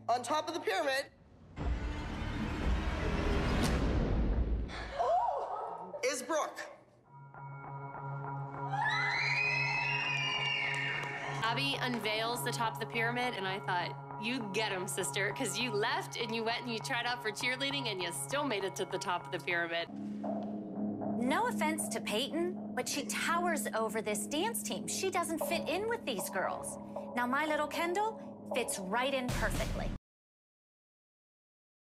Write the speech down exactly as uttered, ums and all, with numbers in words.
On top of the pyramid is Brooke. Abby unveils the top of the pyramid, and I thought, you get him, sister, because you left and you went and you tried out for cheerleading and you still made it to the top of the pyramid. No offense to Payton, but she towers over this dance team. She doesn't fit in with these girls. Now, my little Kendall fits right in perfectly.